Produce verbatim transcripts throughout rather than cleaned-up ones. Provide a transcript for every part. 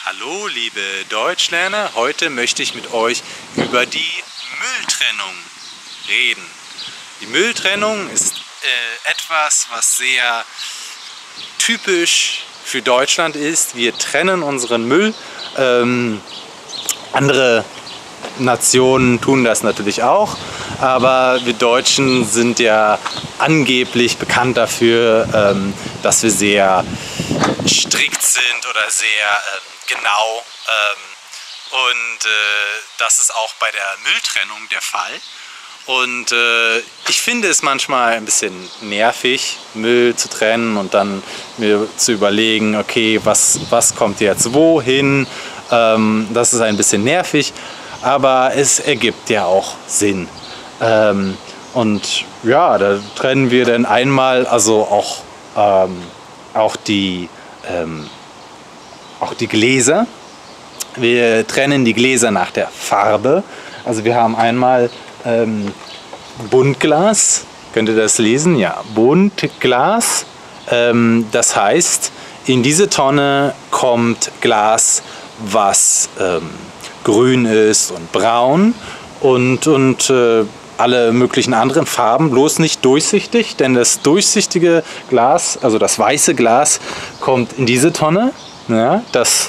Hallo liebe Deutschlerner, heute möchte ich mit euch über die Mülltrennung reden. Die Mülltrennung ist äh, etwas, was sehr typisch für Deutschland ist. Wir trennen unseren Müll. Ähm, andere Nationen tun das natürlich auch, aber wir Deutschen sind ja angeblich bekannt dafür, ähm, dass wir sehr strikt sind oder sehr äh, genau. Ähm, und äh, das ist auch bei der Mülltrennung der Fall. Und äh, ich finde es manchmal ein bisschen nervig, Müll zu trennen und dann mir zu überlegen, okay, was, was kommt jetzt wohin. Ähm, das ist ein bisschen nervig, aber es ergibt ja auch Sinn. Ähm, und ja, da trennen wir dann einmal, also auch, ähm, auch, die, ähm, auch die Gläser. Wir trennen die Gläser nach der Farbe. Also wir haben einmal ähm, Buntglas. Könnt ihr das lesen? Ja, Buntglas. Ähm, das heißt, in diese Tonne kommt Glas, was ähm, grün ist und braun und, und äh, alle möglichen anderen Farben, bloß nicht durchsichtig, denn das durchsichtige Glas, also das weiße Glas, kommt in diese Tonne. Ja, das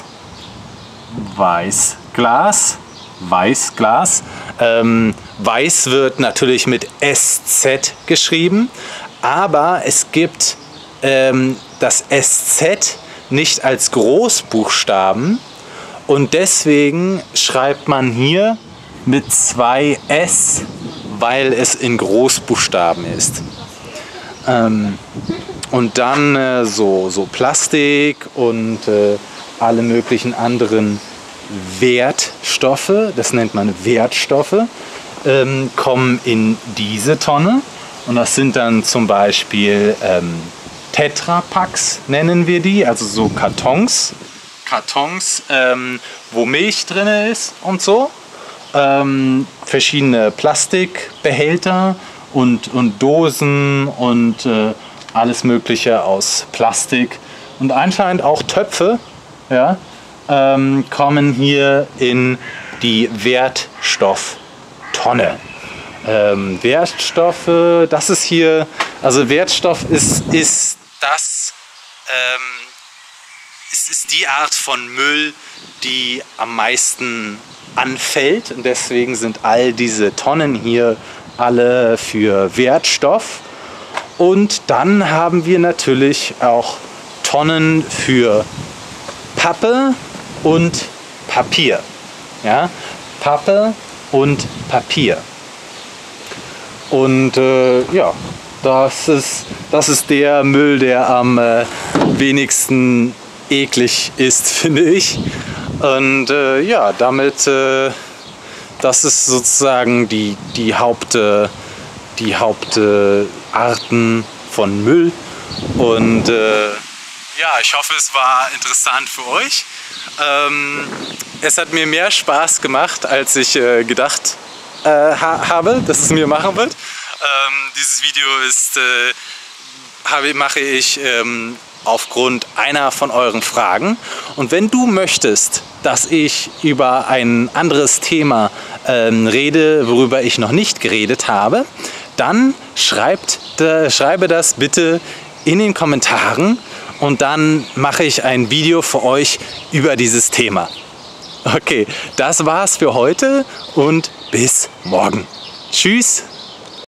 Weißglas, Weißglas. Ähm, Weiß wird natürlich mit S Z geschrieben, aber es gibt ähm, das S Z nicht als Großbuchstaben und deswegen schreibt man hier mit zwei S, weil es in Großbuchstaben ist. Ähm, und dann äh, so, so Plastik und äh, alle möglichen anderen Wertstoffe, das nennt man Wertstoffe, ähm, kommen in diese Tonne. Und das sind dann zum Beispiel ähm, Tetrapacks, nennen wir die, also so Kartons, Kartons, ähm, wo Milch drin ist und so. Ähm, verschiedene Plastikbehälter und, und Dosen und äh, alles Mögliche aus Plastik und anscheinend auch Töpfe, ja, ähm, kommen hier in die Wertstofftonne. Ähm, Wertstoffe, das ist hier, also Wertstoff ist, ist das, ähm, es ist die Art von Müll, die am meisten anfällt und deswegen sind all diese Tonnen hier alle für Wertstoff. Und dann haben wir natürlich auch Tonnen für Pappe und Papier. Ja? Pappe und Papier. Und äh, ja, das ist, das ist der Müll, der am äh, wenigsten eklig ist, finde ich. Und äh, ja, damit, äh, das ist sozusagen die, die Haupt, äh, die Hauptarten von Müll. Und äh, ja, ich hoffe, es war interessant für euch. Ähm, es hat mir mehr Spaß gemacht, als ich äh, gedacht äh, ha habe, dass es mir machen wird. Ähm, dieses Video ist, äh, habe, mache ich ähm, aufgrund einer von euren Fragen. Und wenn du möchtest, dass ich über ein anderes Thema ähm, rede, worüber ich noch nicht geredet habe, dann schreibt, äh, schreibe das bitte in den Kommentaren und dann mache ich ein Video für euch über dieses Thema. Okay, das war's für heute und bis morgen. Tschüss!